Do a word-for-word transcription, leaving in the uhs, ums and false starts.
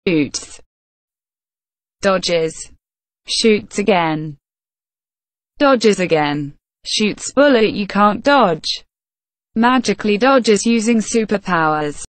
shoots, dodges, shoots again, dodges again, shoots bullet you can't dodge, magically dodges using superpowers.